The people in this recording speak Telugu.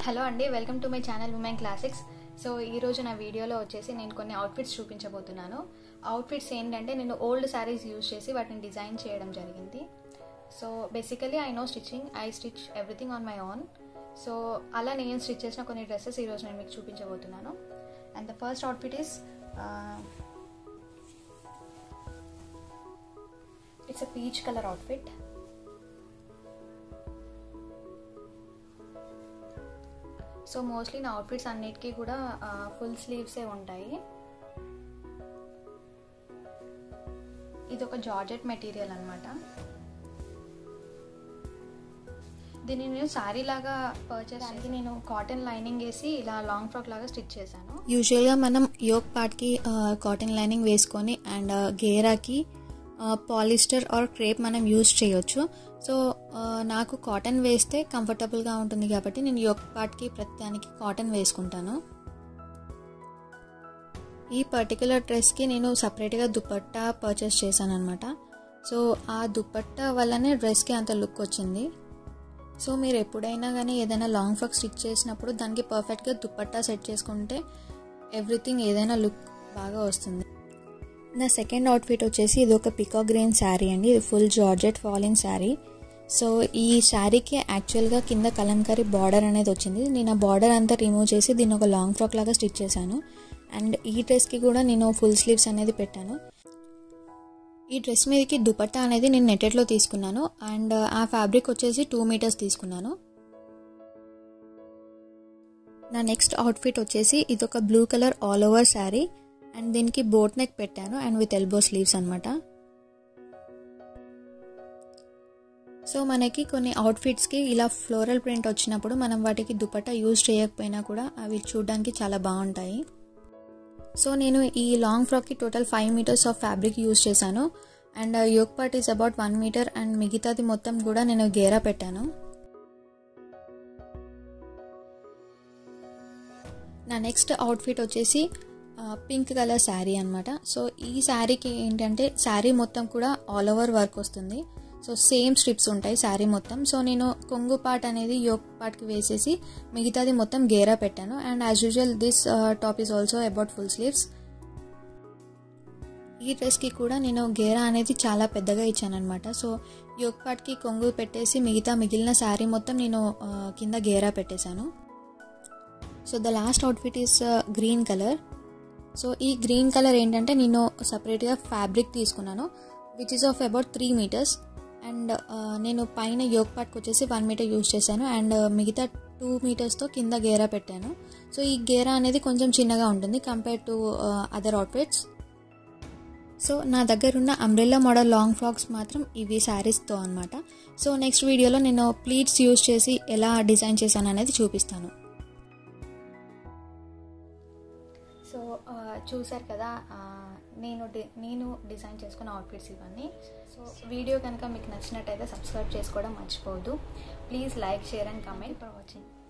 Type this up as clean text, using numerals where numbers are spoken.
హలో అండి, welcome to my channel women classics. So ఈరోజు నా వీడియోలో వచ్చేసి నేను కొన్ని అవుట్ఫిట్స్ చూపించబోతున్నాను. అవుట్ఫిట్స్ ఏంటంటే నేను ఓల్డ్ శారీస్ యూజ్ చేసి వాటిని డిజైన్ చేయడం జరిగింది. So basically I know stitching, I stitch everything on my own. So అలా నేను స్టిచ్ చేసిన కొన్ని డ్రెస్సెస్ ఈరోజు నేను మీకు చూపించబోతున్నాను. And the first outfit is it's a peach colour outfit. So mostly నా అవుట్ఫిట్స్ అన్నిటికీ కూడా ఫుల్ స్లీవ్సే ఉంటాయి. ఇది ఒక జార్జెట్ మెటీరియల్ అనమాట. దీన్ని నేను శారీ లాగా పర్చేస్ చేసి నేను కాటన్ లైనింగ్ వేసి ఇలా లాంగ్ ఫ్రాక్ లాగా స్టిచ్ చేశాను. యూజువల్గా మనం యోక్ పార్ట్కి కాటన్ లైనింగ్ వేసుకొని అండ్ గేరాకి పాలిస్టర్ ఆర్ క్రేప్ మనం యూజ్ చేయొచ్చు. సో నాకు కాటన్ వేస్తే కంఫర్టబుల్గా ఉంటుంది కాబట్టి నేను యోక్ పార్ట్కి ప్రతిదానికి కాటన్ వేసుకుంటాను. ఈ పర్టికులర్ డ్రెస్కి నేను సపరేట్గా దుపట్టా పర్చేస్ చేశాను అనమాట. సో ఆ దుపట్టా వల్లనే డ్రెస్కి అంత లుక్ వచ్చింది. సో మీరు ఎప్పుడైనా కానీ ఏదైనా లాంగ్ ఫ్రాక్ స్టిచ్ చేసినప్పుడు దానికి పర్ఫెక్ట్గా దుపట్టా సెట్ చేసుకుంటే ఎవ్రీథింగ్ ఏదైనా లుక్ బాగా వస్తుంది. నా సెకండ్ అవుట్ఫిట్ వచ్చేసి ఇది ఒక పికాక్ గ్రీన్ శారీ అండి. ఇది ఫుల్ జార్జెట్ ఫాలిన్ శారీ. సో ఈ శారీకి యాక్చువల్గా కింద కలంకారీ బార్డర్ అనేది వచ్చింది. నేను ఆ బార్డర్ అంతా రిమూవ్ చేసి దీన్ని ఒక లాంగ్ ఫ్రాక్ లాగా స్టిచ్ చేశాను. అండ్ ఈ డ్రెస్కి కూడా నేను ఫుల్ స్లీవ్స్ అనేది పెట్టాను. ఈ డ్రెస్ మీదకి దుపట్టా అనేది నేను నెట్టెడ్లో తీసుకున్నాను. అండ్ ఆ ఫ్యాబ్రిక్ వచ్చేసి 2 మీటర్స్ తీసుకున్నాను. నా నెక్స్ట్ అవుట్ఫిట్ వచ్చేసి ఇది ఒక blue colour all over sari and దీనికి బోట్ నెక్ పెట్టాను అండ్ విత్ ఎల్బో స్లీవ్స్ అనమాట. సో మనకి కొన్ని అవుట్ఫిట్స్కి ఇలా ఫ్లోరల్ ప్రింట్ వచ్చినప్పుడు మనం వాటికి దుపట్టా యూజ్ చేయకపోయినా కూడా అవి చూడడానికి చాలా బాగుంటాయి. సో నేను ఈ లాంగ్ ఫ్రాక్కి total 5 metres of fabric use చేశాను. And yoke part is about 1 metre and మిగతాది మొత్తం కూడా నేను గేరా పెట్టాను. నా నెక్స్ట్ అవుట్ఫిట్ వచ్చేసి పింక్ కలర్ శారీ అనమాట. సో ఈ శారీకి ఏంటంటే శారీ మొత్తం కూడా ఆల్ ఓవర్ వర్క్ వస్తుంది. సో సేమ్ స్ట్రిప్స్ ఉంటాయి శారీ మొత్తం. సో నేను కొంగు పార్ట్ అనేది యోక్ పార్ట్కి వేసేసి మిగతాది మొత్తం గేరా పెట్టాను. And as usual this top is also about full sleeves. ఈ డ్రెస్కి కూడా నేను గేరా అనేది చాలా పెద్దగా ఇచ్చాను అనమాట. సో యోక్ పార్ట్కి కొంగు పెట్టేసి మిగిలిన శారీ మొత్తం నేను కింద గేరా పెట్టేశాను. So the last outfit is green colour. So ఈ గ్రీన్ కలర్ ఏంటంటే నేను సపరేట్గా ఫ్యాబ్రిక్ తీసుకున్నాను which is of about 3 metres. And నేను పైన యోక్ పార్ట్కి వచ్చేసి 1 మీటర్ యూజ్ చేశాను అండ్ మిగతా 2 మీటర్స్తో కింద గేరా పెట్టాను. సో ఈ గేరా అనేది కొంచెం చిన్నగా ఉంటుంది compare to other outfits. So నా దగ్గర ఉన్న అంబ్రెల్లా మోడల్ లాంగ్ ఫ్రాక్స్ మాత్రం ఇవి శారీస్తో అనమాట. సో నెక్స్ట్ వీడియోలో నేను ప్లీట్స్ యూజ్ చేసి ఎలా డిజైన్ చేశాను అనేది చూపిస్తాను. సో చూసారు కదా, నేను డిజైన్ చేసుకున్న అవుట్ఫిట్స్ ఇవన్నీ. సో వీడియో కనుక మీకు నచ్చినట్టయితే సబ్స్క్రైబ్ చేసుకోవడం మర్చిపోవద్దు. Please like, share and comment. For watching.